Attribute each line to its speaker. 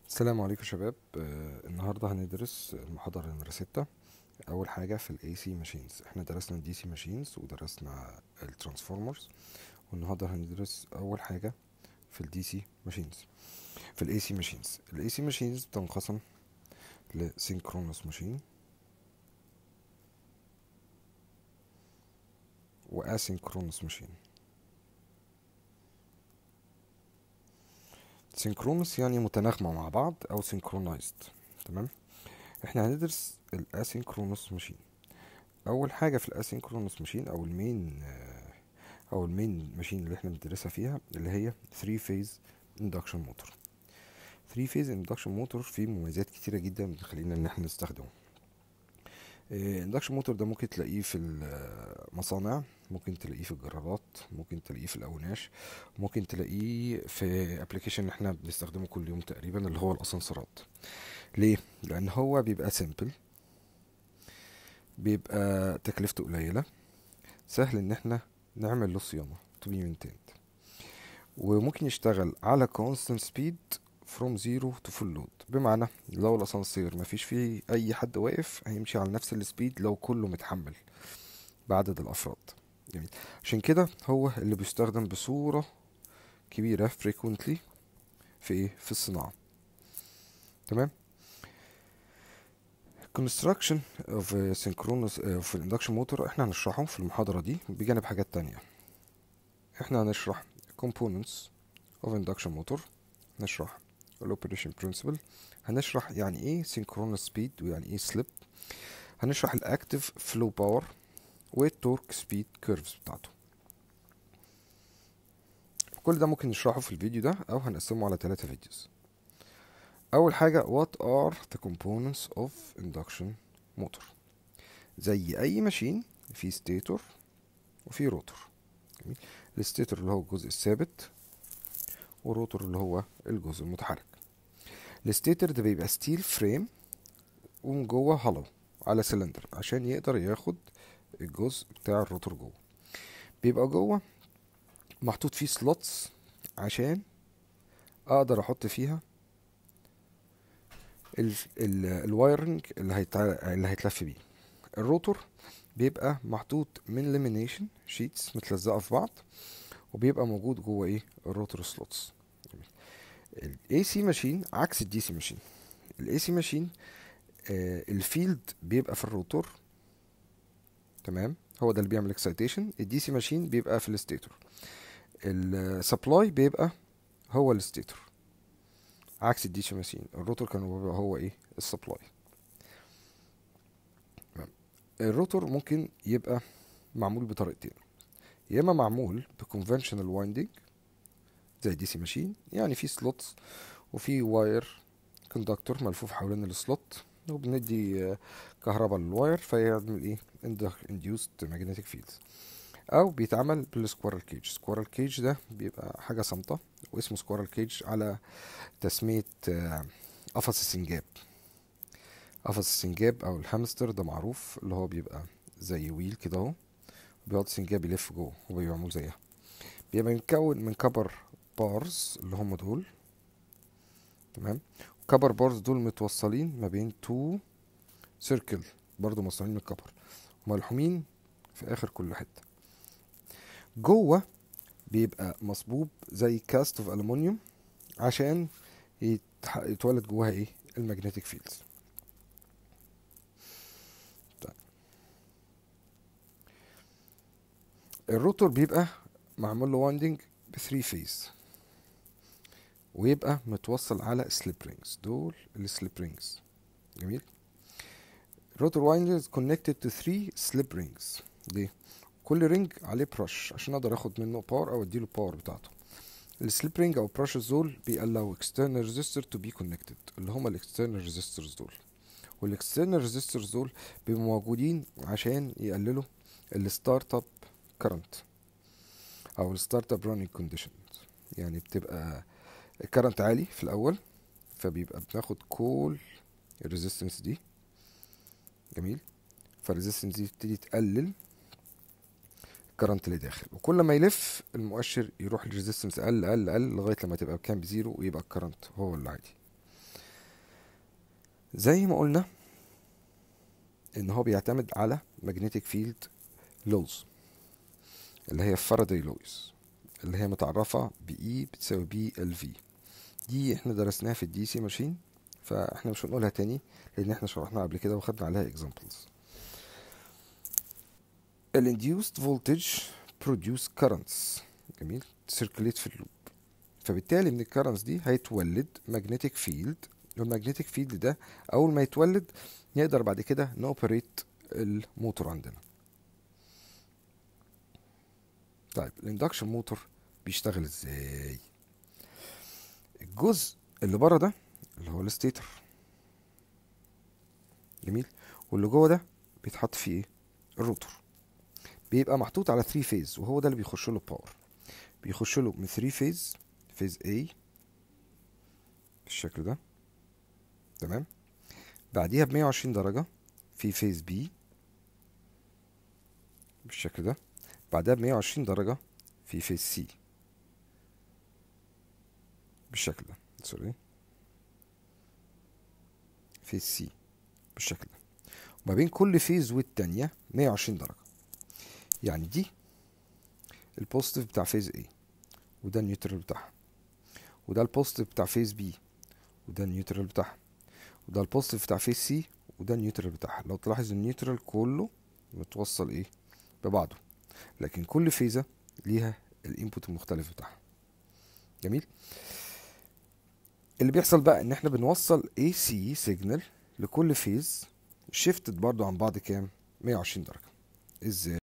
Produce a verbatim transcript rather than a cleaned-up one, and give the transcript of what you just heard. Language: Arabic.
Speaker 1: السلام عليكم شباب. آه النهارده هندرس المحاضرة نمرة ستة. أول حاجة في ال إيه سي Machines، احنا درسنا ال دي سي Machines ودرسنا ال Transformers، والنهارده هندرس أول حاجة في ال دي سي Machines. في ال إيه سي Machines ال إيه سي Machines بتنقسم ل Synchronous Machine و Asynchronous Machine. Synchronous يعني متناغمة مع بعض أو Synchronized. تمام. احنا هندرس ال Asynchronous Machine. أول حاجة في ال Asynchronous Machine أو المين او المين ماشين اللي احنا بندرسها فيها اللي هي ثري فيز induction motor. ثري فيز induction motor فيه مميزات كتيرة جدا بتخلينا ان احنا نستخدمه. induction motor ده ممكن تلاقيه في المصانع، ممكن تلاقيه في الجرارات، ممكن تلاقيه في الاوناش، ممكن تلاقيه في ابلكيشن احنا بنستخدمه كل يوم تقريبا اللي هو الاسانسيرات. ليه؟ لان هو بيبقى سيمبل، بيبقى تكلفته قليلة، سهل ان احنا نعمل له صيانة to be maintained، وممكن يشتغل على constant speed from zero to full load. بمعنى لو الاسانسير مفيش فيه اي حد واقف هيمشي على نفس السبيد لو كله متحمل بعدد الافراد. جميل. عشان كده هو اللي بيستخدم بصورة كبيرة frequently في ايه في الصناعة. تمام. construction of a synchronous uh, of an induction motor احنا هنشرحه في المحاضرة دي بجانب حاجات تانية. احنا هنشرح components of induction motor، نشرح الاوبريشن برنسبل، هنشرح يعني ايه synchronous speed ويعني ايه slip، هنشرح الاكتيف فلو باور والتورك سبيد كيرفز بتاعته. كل ده ممكن نشرحه في الفيديو ده او هنقسمه على ثلاثة فيديوز. اول حاجة what are the components of induction motor. زي اي ماشين في ستيتور وفي روتور. الستيتور اللي هو الجزء الثابت والروتور اللي هو الجزء المتحرك. الستيتور ده بيبقى ستيل فريم ومن جوه هولو على سلندر عشان يقدر ياخد الجزء بتاع الروتور جوه. بيبقى جوه محطوط فيه سلوتس عشان اقدر احط فيها ال ال الوايرنج اللي هيتع... اللي هيتلف بيه. الروتور بيبقى محطوط من لامينيشن شيتس متلزقه في بعض، وبيبقى موجود جوه ايه الروتور سلوتس. الاي سي ماشين عكس الدي سي ماشين. الاي سي ماشين آه الفيلد بيبقى في الروتور، تمام، هو ده اللي بيعمل اكسايتيشن. الدي سي ماشين بيبقى في الستيتور. السبلاي بيبقى هو الستيتور، عكس الدي سي ماشين الروتور كان بيبقى هو ايه السبلاي. الروتور ممكن يبقى معمول بطريقتين، يا اما معمول بكونفنشنال وايندنج زي الدي سي ماشين، يعني في سلوتس وفي واير كوندكتور ملفوف حوالين السلوت وبندي كهرباء للواير فيعمل ايه induced magnetic fields. او بيتعمل بالسكوارل كيج. سكوارل كيج ده بيبقى حاجه صامته واسمه سكوارل كيج على تسميه قفص السنجاب. قفص السنجاب او الهامستر ده معروف اللي هو بيبقى زي ويل كده اهو، بيقعد السنجاب يلف جوه وبيبقى معمول زيها. بيبقى متكون من كبر بارز اللي هم دول، تمام. كبر بارز دول متوصلين ما بين تو سيركل برضو موصلين من الكبر وملحومين في اخر كل حته. جوه بيبقى مصبوب زي كاست اوف الومنيوم عشان يتح... يتولد جواها ايه المagnetic فيلدز. طيب. الروتور بيبقى معمول له وايندنج بثري فيز ويبقى متوصل على سليب رينجز. دول السليب رينجز. جميل. الروتور وايندنج connected to three slip rings. ليه؟ كل رينج عليه برش عشان اقدر اخد منه باور او اديله باور بتاعته. السليب رينج او براشز دول بيقلوا external resistor to be connected اللي هما الاكسترنال ريزيستورز دول، والاكسترنال ريزيستورز دول بيبقوا موجودين عشان يقللوا الستارت اب كرنت او الستارت اب رانينج كونديشن. يعني بتبقى الكرنت عالي في الاول فبيبقى بناخد كل الريزيستنس دي. جميل. فالريزيستنس دي بتبتدي تقلل الكرنت اللي داخل، وكل ما يلف المؤشر يروح الريزيستنس اقل اقل اقل لغايه لما تبقى بكام بزيرو ويبقى الكرنت هو اللي عادي. زي ما قلنا ان هو بيعتمد على magnetic field laws اللي هي فاراداي لويز، اللي هي متعرفة ب E بتساوي بي ال في. دي احنا درسناها في الدي سي ماشين، فاحنا مش هنقولها تاني لان احنا شرحناها قبل كده وخدنا عليها examples. ال induced voltage produce currents، جميل، circulate في اللوب. فبالتالي من الكرنتس دي هيتولد magnetic field، والمagnetic field ده اول ما يتولد نقدر بعد كده نوبريت الموتور عندنا. طيب الاندكشن موتور بيشتغل ازاي؟ الجزء اللي بره ده اللي هو الستيتر، جميل، واللي جوه ده بيتحط فيه ايه؟ الروتور. بيبقى محطوط على ثري فيز، وهو ده اللي بيخش له باور. بيخش له من ثري فيز، فيز A بالشكل ده، تمام. بعديها ب مية وعشرين درجة في فيز B بالشكل ده. بعدها ب مية وعشرين درجة في فيز C بالشكل ده، سوري، فيز C بالشكل ده. وما بين كل فيز والتانية مية وعشرين درجة. يعني دي البوزيتيف بتاع فيز A، وده النيوترال بتاعها، وده البوزيتيف بتاع فيز B، وده النيوترال بتاعها، وده البوزيتيف بتاع فيز C، وده النيوترال بتاعها. لو تلاحظ النيوترال كله متوصل ايه؟ ببعضه، لكن كل فيزة ليها الانبوت المختلف بتاعها، جميل. اللي بيحصل بقى ان احنا بنوصل اي سي سيجنال لكل فيز شيفتد برضو عن بعض كام؟ مية وعشرين درجة. ازاي؟